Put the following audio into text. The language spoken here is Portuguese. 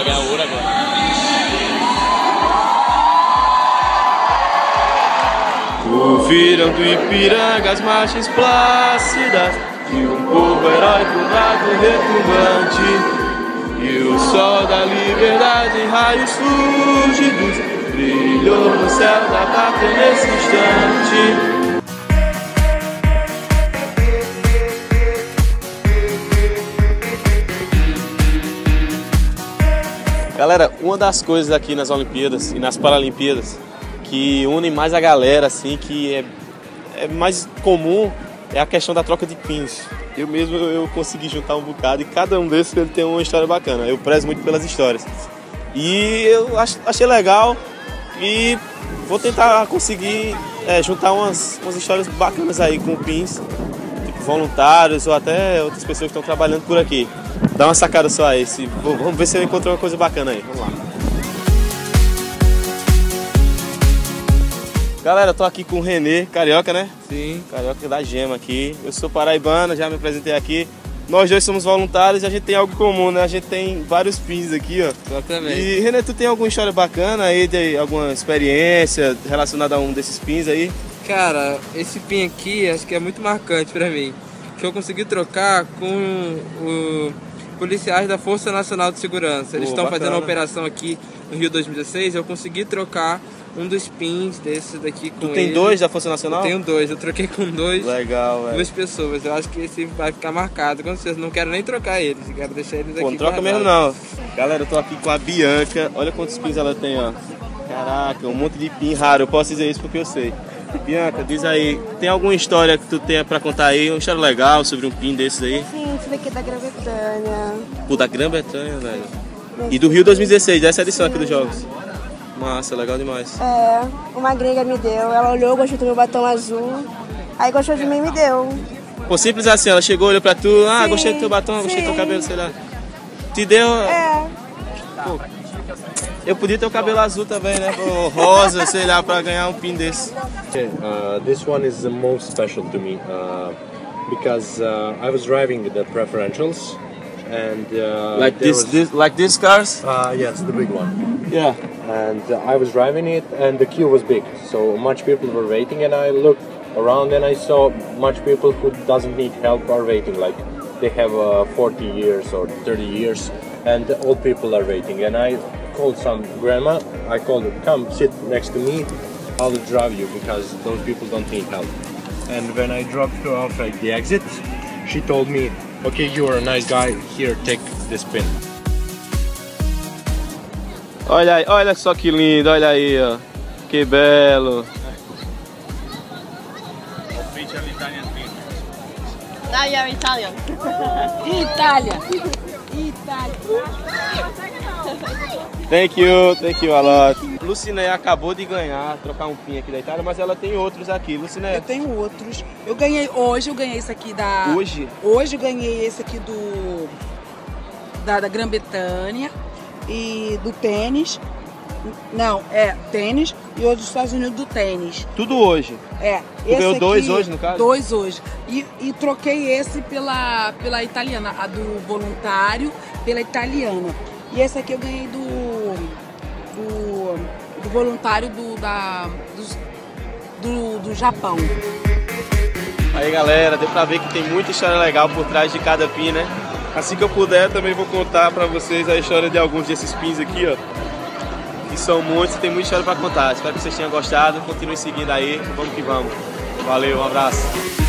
vai ganhar ouro agora. Ouviram do Ipiranga as marchas plácidas de um povo heróico, bravo, retumbante. E o sol da liberdade em raios fúlgidos brilhou no céu da pátria nesse instante. Galera, uma das coisas aqui nas Olimpíadas e nas Paralimpíadas que une mais a galera, assim, que é mais comum, é a questão da troca de pins. Eu mesmo consegui juntar um bocado e cada um desses ele tem uma história bacana. Eu prezo muito pelas histórias. E eu achei legal e vou tentar conseguir juntar umas histórias bacanas aí com pins, tipo voluntários ou até outras pessoas que estão trabalhando por aqui. Dá uma sacada só aí, vamos ver se eu encontro uma coisa bacana aí. Vamos lá. Galera, eu tô aqui com o Renê, carioca, né? Sim. Carioca da Gema aqui. Eu sou paraibano, já me apresentei aqui. Nós dois somos voluntários e a gente tem algo em comum, né? A gente tem vários pins aqui, ó. Exatamente. E, Renê, tu tem alguma história bacana aí, de alguma experiência relacionada a um desses pins aí? Cara, esse pin aqui acho que é muito marcante pra mim. Que eu consegui trocar com os policiais da Força Nacional de Segurança. Eles estão fazendo uma operação aqui no Rio 2016. Eu consegui trocar um dos pins desse daqui com ele. Tu tem dois da Força Nacional? Eu tenho dois, eu troquei com dois. Legal, velho. Duas pessoas. Eu acho que esse vai ficar marcado. Com certeza, não quero nem trocar eles, quero deixar eles aqui. Pô, não troca mesmo não. Galera, eu tô aqui com a Bianca. Olha quantos pins ela tem, ó. Caraca, um monte de pin raro. Eu posso dizer isso porque eu sei. Bianca, diz aí, tem alguma história que tu tenha pra contar aí? Uma história legal sobre um pin desses aí? Sim, esse daqui é da Grã-Bretanha. Pô, da Grã-Bretanha, velho. E do Rio 2016, dessa edição aqui dos Jogos. Massa, legal demais. É, uma gringa me deu, ela olhou, gostou do meu batom azul, aí gostou de mim e me deu. Pô, simples assim, ela chegou, olhou pra tu, Sim, gostei do teu batom, gostei do teu sim. cabelo, sei lá. Te deu... É. Pô, eu podia ter o cabelo azul também, né? Ou rosa, sei lá, pra ganhar um pin desse. Okay, this one is the most special to me because I was driving the preferentials and Like these cars? yes, the big one. Yeah. And I was driving it, and the queue was big, so much people were waiting. And I looked around, and I saw much people who doesn't need help are waiting, like they have 40 years or 30 years, and old people are waiting. And I called some grandma. I called her, come sit next to me. I'll drive you because those people don't need help. And when I dropped her off at the exit, she told me, okay, you are a nice guy, here, take this pin. Olha aí, olha só que lindo, olha aí, ó. Que belo. Italia, Italian. Itália. Thank you a lot. Luciné acabou de ganhar, trocar um pin aqui da Itália, mas ela tem outros aqui. Luciné. Eu tenho outros. Eu ganhei esse aqui da... Hoje? Hoje eu ganhei esse aqui da Grã-Bretanha e do tênis. Não, tênis e outro dos Estados Unidos do tênis. Tudo hoje? Esse ganhou aqui, dois hoje, no caso? Dois hoje. E troquei esse pela italiana, a do voluntário pela italiana. E esse aqui eu ganhei do voluntário do Japão. Aí galera, deu pra ver que tem muita história legal por trás de cada pin, né? Assim que eu puder, também vou contar pra vocês a história de alguns desses pins aqui, ó. Que são muitos, tem muita história pra contar. Espero que vocês tenham gostado, continuem seguindo aí, vamos que vamos. Valeu, um abraço.